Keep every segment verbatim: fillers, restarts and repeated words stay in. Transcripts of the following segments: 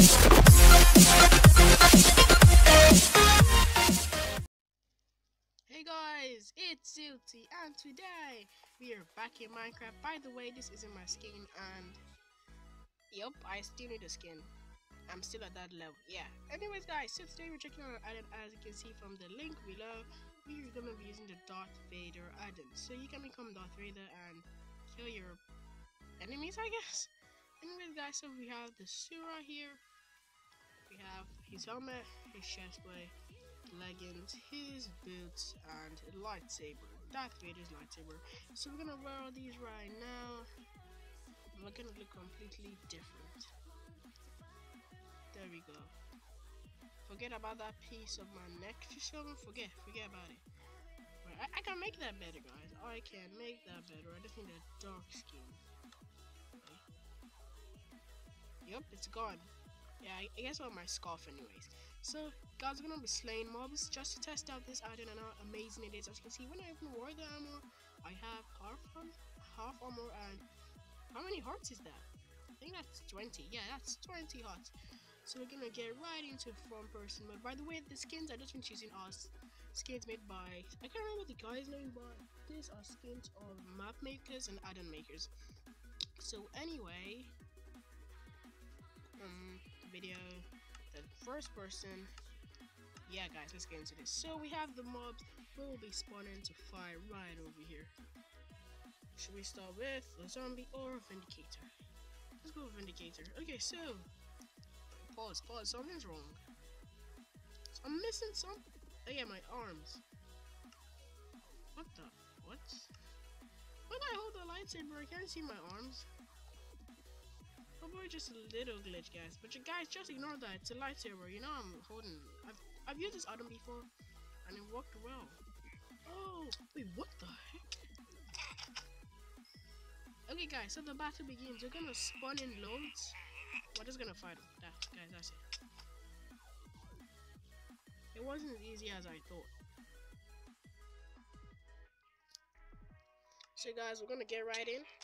Hey guys, it's Zilty, and today we are back in Minecraft. By the way, this isn't my skin, and yup, I still need a skin. I'm still at that level, yeah. Anyways guys, so today we're checking out our item. As you can see from the link below, we're gonna be using the Darth Vader item. So you can become Darth Vader and kill your enemies, I guess. Anyways guys, so we have the Sura here. We have his helmet, his chestplate, leggings, his boots, and a lightsaber. Darth Vader's lightsaber. So we're gonna wear all these right now. We're gonna look completely different. There we go. Forget about that piece of my neck or something. Forget, forget about it. Right, I, I can make that better, guys. I can make that better. I just need a dark skin. Okay. Yep, it's gone. Yeah, I, I guess I want my scarf anyways. So, guys, we're gonna be slaying mobs just to test out this item and how amazing it is. As you can see, when I even wore the armor, I have half armor, half armor, and how many hearts is that? I think that's twenty. Yeah, that's twenty hearts. So we're gonna get right into front person mode. By the way, the skins I just been choosing are skins made by, I can't remember the guy's name, but these are skins of map makers and item makers. So anyway, um, the video, the first person. Yeah, guys, let's get into this. So we have the mobs who will be spawning to fire right over here. Should we start with a zombie or a vindicator? Let's go with vindicator. Okay, so pause, pause. Something's wrong. I'm missing some. Oh yeah, my arms. What the? What? When I hold the lightsaber, I can't see my arms. Probably just a little glitch, guys. But you guys just ignore that. It's a lightsaber. You know I'm holding. I've I've used this item before, and it worked well. Oh wait, what the heck? Okay, guys. So the battle begins. We're gonna spawn in loads. We're just gonna fight them. That, guys, that's it. It wasn't as easy as I thought. So guys, we're gonna get right in.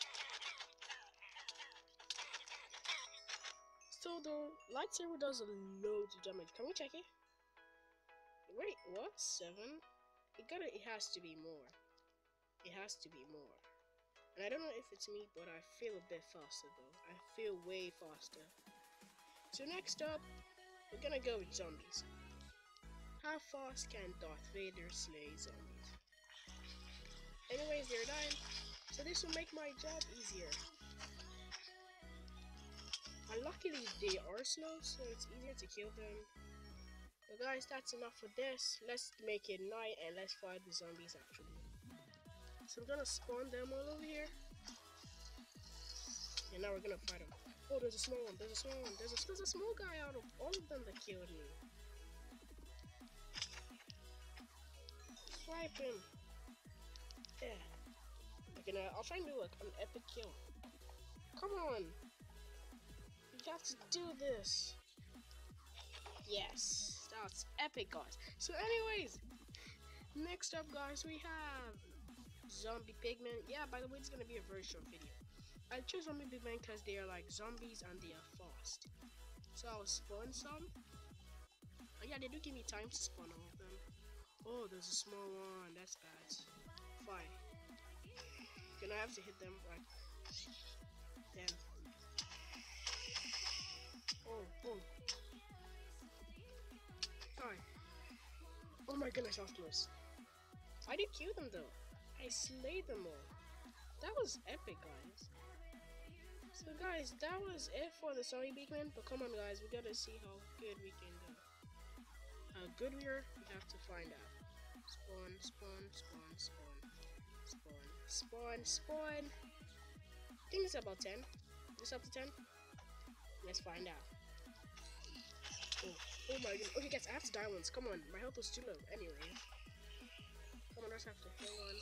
So the lightsaber does a load of damage. Can we check it? Wait, what? Seven? It gotta. It has to be more. It has to be more. And I don't know if it's me, but I feel a bit faster though. I feel way faster. So next up, we're gonna go with zombies. How fast can Darth Vader slay zombies? Anyways, they're dying, so this will make my job easier. And luckily they are slow, so it's easier to kill them. But guys, that's enough for this. Let's make it night and let's fight the zombies actually. So I'm gonna spawn them all over here. And now we're gonna fight them. Oh, there's a small one, there's a small one, there's a, there's a small guy out of all of them that killed me. Swipe him. Yeah. Okay, now I'll try and do like an epic kill. Come on. You got to do this. Yes. That's epic, guys. So anyways, next up, guys, we have zombie pigmen. Yeah, by the way, it's gonna be a very short video. I chose zombie pigmen because they are like zombies and they are fast. So I'll spawn some. Oh yeah, they do give me time to spawn all of them. Oh, there's a small one. That's bad. Fine. Gonna have to hit them like. Damn. Oh, oh. Fine. Oh my goodness, I was close. I did kill them though. I slayed them all. That was epic, guys. So guys, that was it for the zombie pigmen. But come on, guys, we gotta see how good we can do. How good we are, we have to find out. Spawn, spawn, spawn, spawn, spawn, spawn, spawn. I think it's about ten. It's up to ten. Let's find out. Oh, oh my goodness. Okay, guys, I have to die once. Come on, my health was too low. Anyway, come on, I just have to hang on.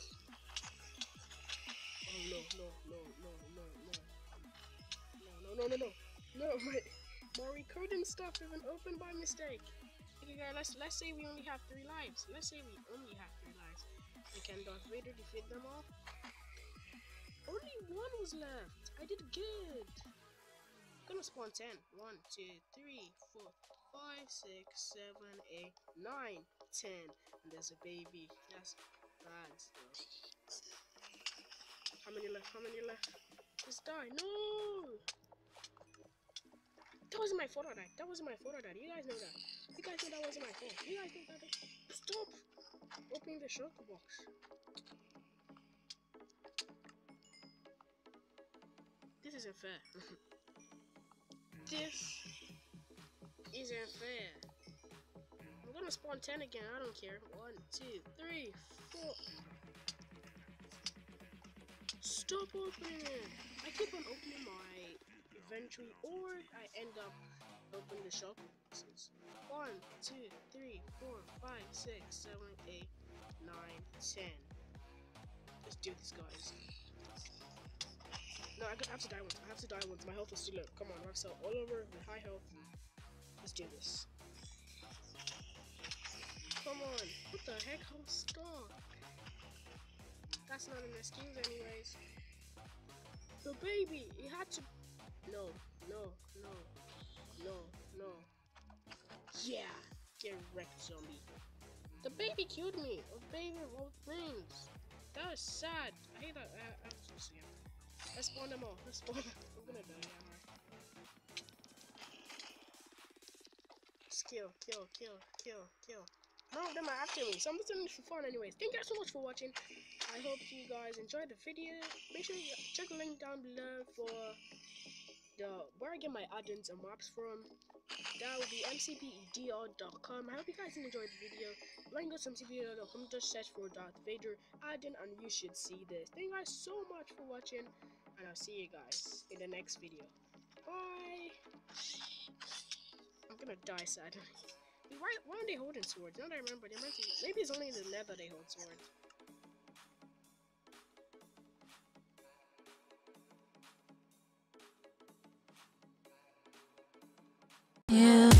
Oh no, no, no, no, no, no, no, no, no, no, no, no. My my recording stuff even opened by mistake. Okay, guys, let's let's say we only have three lives. Let's say we only have three lives. And can Darth Vader defeat them all? Only one was left. I did good. gonna spawn ten. one, two, three, four, five, six, seven, eight, nine, ten. And there's a baby. That's bad stuff. How many left? How many left? Just die. No! That wasn't my fault, that. That wasn't my fault, that. You guys know that. You guys know that wasn't my fault. You guys know that. Stop opening the shulker box. This isn't fair. This isn't fair. I'm gonna spawn ten again. I don't care. One, two, three, four. Stop opening it. I keep on opening my inventory, or I end up opening the shop boxes. One, two, three, four, five, six, seven, eight, nine, ten. Let's do this, guys. No, I have to die once. I have to die once. My health is too low. Come on, I've sold all over with high health. Let's do this. Come on. What the heck? How stuck? That's not in the skins anyways. The baby, it had to. No, no, no, no, no. Yeah, get wrecked, zombie. The baby killed me. A baby of all things. That was sad. I hate that. I, I'm so scared. Let's spawn them all. Let's spawn them. I'm gonna die, am I? Just kill, kill, kill, kill, kill. None of them are after me, so I'm just doing this for fun anyways. Thank you guys so much for watching. I hope you guys enjoyed the video. Make sure you check the link down below for the where I get my add-ins and maps from. That will be m c p e d r dot com. I hope you guys enjoyed the video. When you go to m c p e d r dot com, just search for Darth Vader add-in and you should see this. Thank you guys so much for watching, and I'll see you guys in the next video. Bye! I'm gonna die sadly. Why, why are they holding swords? Now that I remember, they meant to, maybe it's only in the leather they hold swords. Yeah.